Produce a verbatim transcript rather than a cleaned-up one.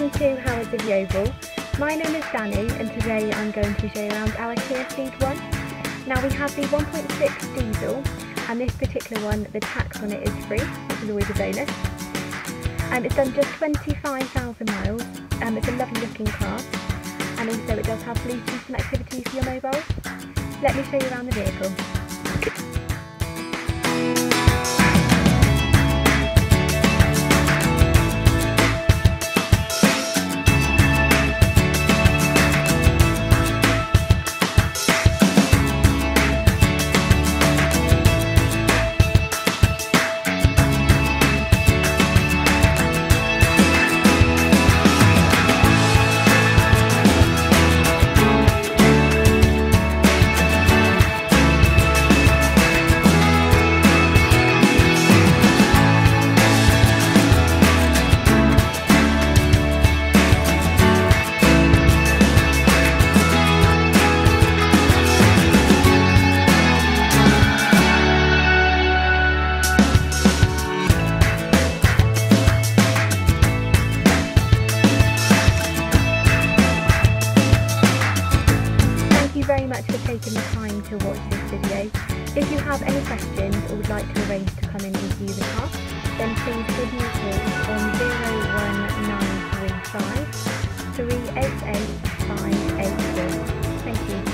welcome to Howards of Yeovil. My name is Danny and today I'm going to show you around our Kia Ceed one. Now we have the one point six diesel and this particular one, the tax on it is free, which is always a bonus. Um, it's done just twenty-five thousand miles, um, it's a lovely looking car and also it does have Bluetooth connectivity for your mobile. Let me show you around the vehicle. Very much for taking the time to watch this video. If you have any questions or would like to arrange to come in and view the car, then please give me a call on zero one nine three five, three eight eight, five eight four. Thank you.